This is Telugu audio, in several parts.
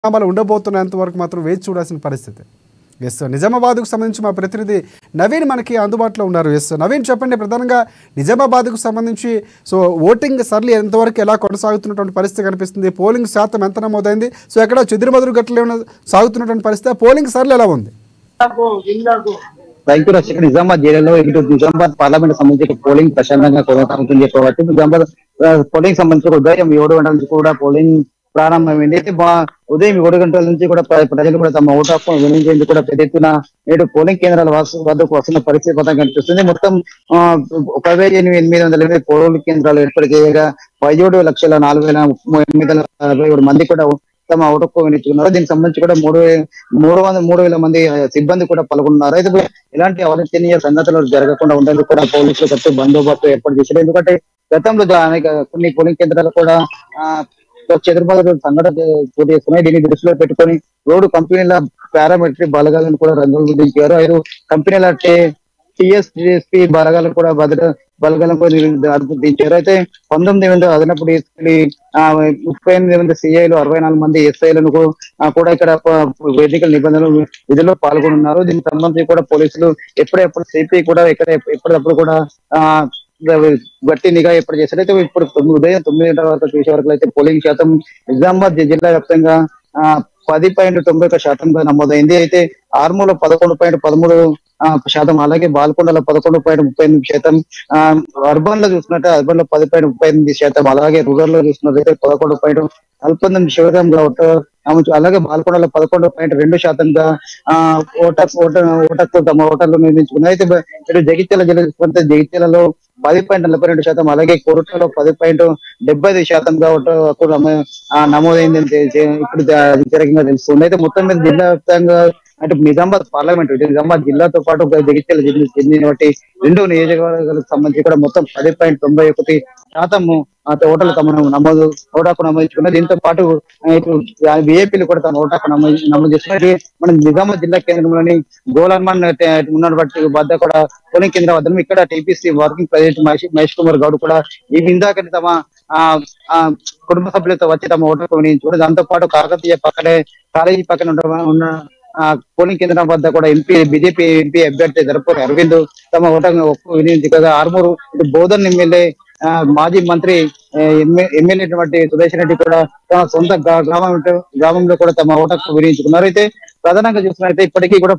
పరిణామాలు ఉండబోతున్నంత వరకు మాత్రం వేచి చూడాల్సిన పరిస్థితి. ఎస్, నిజామాబాద్కు సంబంధించి మా ప్రతినిధి నవీన్ మనకి అందుబాటులో ఉన్నారు. ఎస్ నవీన్, చెప్పండి, ప్రధానంగా నిజామాబాద్కు సంబంధించి ఓటింగ్ సర్లీ ఎంతవరకు ఎలా కొనసాగుతున్నటువంటి పరిస్థితి కనిపిస్తుంది? పోలింగ్ శాతం ఎంత నమోదైంది? ఎక్కడ చెదురుమదురు గట్లు ఏమైనా సాగుతున్నటువంటి పరిస్థితి? పోలింగ్ సర్లీ ఎలా ఉంది? రైతు రక్షక నిజామాబాద్ జిల్లాలో ఇటు నిజామాబాద్ పార్లమెంట్ సంబంధించి పోలింగ్ ప్రశాంతంగా కొనసాగుతుంది చెప్పవచ్చు. నిజామాబాద్ పోలింగ్ సంబంధించి ఉదయం 7 గంటల నుంచి కూడా పోలింగ్ ప్రారంభమైంది. అయితే ఉదయం 7 గంటల నుంచి కూడా ప్రజలు కూడా తమ ఓటు హక్కు వినియోగించేందుకు కూడా పెద్ద ఎత్తున నేడు పోలింగ్ కేంద్రాల వద్దకు వస్తున్న పరిస్థితి పథకం కనిపిస్తుంది. మొత్తం 18,808 పోలింగ్ కేంద్రాలు ఏర్పాటు చేయగా 17,04,867 మంది కూడా తమ ఓటు హక్కు వినియోగించుకున్నారు. దీనికి సంబంధించి కూడా 3,000 మంది సిబ్బంది కూడా పాల్గొన్నారు. అయితే ఎలాంటి అవాంఛనీయ సంఘటనలు జరగకుండా ఉండేందుకు కూడా పోలీసులు గట్టి బందోబస్తు ఏర్పాటు చేశారు. ఎందుకంటే గతంలో అనేక కొన్ని పోలింగ్ కేంద్రాలు కూడా చెదురుమదురు సంఘటన చోటు చేసుకున్నాయి. దీన్ని దృష్టిలో పెట్టుకొని రోడ్డు కంపెనీల పారామిలిటరీ బలగాలను కూడా రంగులు దించారు. 5 కంపెనీల TSP బలగాలను కూడా బలగాలను కూడా దించారు. అయితే 19 అదనపు DSPలు, 38 CIలు, 64 మంది SIలను కూడా ఇక్కడ ఎన్నికల నిబంధనలు విధుల్లో పాల్గొన్నారు. దీనికి సంబంధించి కూడా పోలీసులు ఎప్పుడెప్పుడు CP కూడా ఎప్పటికప్పుడు కూడా గట్టి నిఘా ఏర్పాటు చేశారు. అయితే ఇప్పుడు ఉదయం 9 గంటల వరకు చూసే వరకు అయితే పోలింగ్ శాతం నిజామాబాద్ జిల్లా వ్యాప్తంగా 10.91% నమోదైంది. అయితే ఆర్మూలో 11.13%, అలాగే బాల్కొండలో 11.38%, అర్బన్ లో చూసుకున్నట్టే అర్బన్ లో 10.38%, అలాగే రూరల్ లో చూసుకున్నట్లయితే 11.19% అలాగే బాల్కొండలో 11.2% ఓటర్లు తమ ఓటర్లు నిర్మించుకున్నారు. అయితే ఇటు జగిత్యాల జిల్లా చూసుకుంటే జగిత్యాలలో 10.42%, అలాగే కోరుట్లలో 10.75% ఓటు హక్కు నమోదైందని ఇప్పుడు అధికారికంగా తెలుస్తుంది. అయితే మొత్తం మీద జిల్లా వ్యాప్తంగా అంటే నిజామాబాద్ పార్లమెంట్ నిజామాబాద్ జిల్లాతో పాటు జగిత్యాల జిల్లా చెందిన 2 నియోజకవర్గాలకు సంబంధించి కూడా మొత్తం 10.91% ఓటర్లు తమ ఓటు హక్కు నమోదించుకున్నారు. దీంతో పాటు VIPలు కూడా తమ ఓటు హక్కు నమోదు చేస్తున్నారు. మనం నిజామాబాద్ జిల్లా కేంద్రంలోని గోలన్మన్ ఉన్నటువంటి వద్ద కూడా పోలింగ్ కేంద్రం వద్ద ఇక్కడ TPC working president Mahesh Kumar Goud కూడా ఈ ఇందాకని తమ కుటుంబ సభ్యులతో వచ్చి తమ ఓటు హక్కు వినియోగించుకున్నారు. దాంతో పాటు కాకతీయ కాలేజీ పక్కన ఉన్న పోలింగ్ కేంద్రం వద్ద కూడా బీజేపీ ఎంపీ అభ్యర్థి దర్పూరి అరవింద్ తమ ఓటు హక్కు వినియోగించగా ఆర్మూరు ఇటు బోధన్ ఎమ్మెల్యే మాజీ మంత్రి ఎమ్మెల్యే సురేష్ రెడ్డి కూడా తమ సొంత గ్రామంలో కూడా తమ ఓటు హక్కు వినియోగించుకున్నారు. అయితే ప్రధానంగా చూసుకున్నట్లయితే ఇప్పటికీ కూడా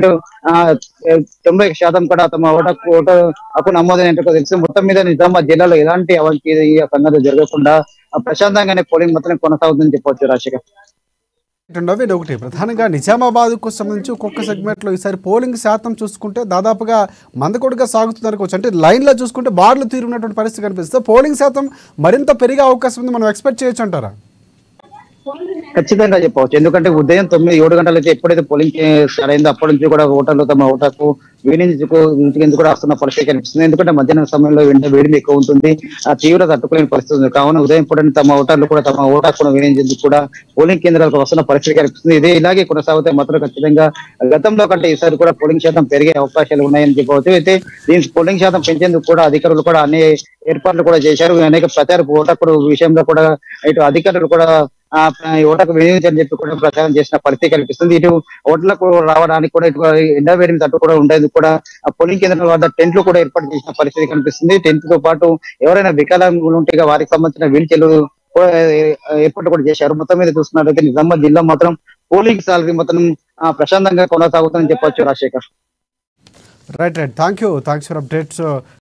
10.90% కూడా తమ ఓటు హక్కు నమోదైనట్టు తెలుసు. మొత్తం మీద నిజామాబాద్ జిల్లాలో ఎలాంటి అవాంఛనీయ సంఘటనలు జరగకుండా ప్రశాంతంగానే పోలింగ్ మొత్తం కొనసాగుతుందని చెప్పవచ్చు. రాజశేఖర్, నవీన్, ఒకటి ప్రధానంగా నిజామాబాద్కు సంబంధించి ఒక్కొక్క సెగ్మెంట్లో ఈసారి పోలింగ్ శాతం చూసుకుంటే దాదాపుగా మందకొడిగా సాగుతుంది అనుకోవచ్చు. అంటే లైన్లో చూసుకుంటే బార్లు తీరున్నటువంటి పరిస్థితి కనిపిస్తుంది. పోలింగ్ శాతం మరింత పెరిగే అవకాశం ఉంది, మనం ఎక్స్పెక్ట్ చేయొచ్చు అంటారా? ఖచ్చితంగా చెప్పవచ్చు. ఎందుకంటే ఉదయం 7 గంటలు అయితే ఎప్పుడైతే పోలింగ్ స్టార్ట్ అయిందో అప్పటి నుంచి కూడా ఓటర్లు తమ ఓటు హక్కు వినియోగించుకు కూడా వస్తున్న పరిస్థితి కనిపిస్తుంది. ఎందుకంటే మధ్యాహ్నం సమయంలో వేడిమి ఎక్కువ ఉంటుంది, ఆ తీవ్రత తట్టుకోలేని పరిస్థితి ఉంది. కావున ఉదయం పూట తమ ఓటర్లు కూడా తమ ఓటు హక్కును వినియోగించేందుకు కూడా పోలింగ్ కేంద్రాలకు వస్తున్న పరిస్థితి కనిపిస్తుంది. ఇలాగే కొనసాగితే మాత్రం ఖచ్చితంగా గతంలో కంటే ఈసారి కూడా పోలింగ్ శాతం పెరిగే అవకాశాలు ఉన్నాయని చెప్పవచ్చు. అయితే దీనికి పోలింగ్ శాతం పెంచేందుకు కూడా అధికారులు కూడా అన్ని ఏర్పాట్లు కూడా చేశారు. అనేక ప్రచార ఓటు హక్కు విషయంలో కూడా ఇటు అధికారులు కూడా ఓటకు వినియోగించని చెప్పి కూడా ప్రచారం చేసిన పరిస్థితి కనిపిస్తుంది. ఇటు ఓట్లకు రావడానికి కూడా ఇటు ఎండవేడిని తట్టు కూడా ఉండేందుకు కూడా పోలింగ్ కేంద్రాల వద్ద టెంట్లు కూడా ఏర్పాటు చేసిన పరిస్థితి కనిపిస్తుంది. టెంట్ తో పాటు ఎవరైనా వికలాంగులు ఉంటే వారికి సంబంధించిన వీల్ చైర్లు ఏర్పాటు కూడా చేశారు. మొత్తం మీద చూసుకున్నట్లయితే నిజామాబాద్ జిల్లా మాత్రం పోలింగ్ సాలరీ మొత్తం ప్రశాంతంగా కొనసాగుతుందని చెప్పొచ్చు. Rajasekhar, right, thank you for updates.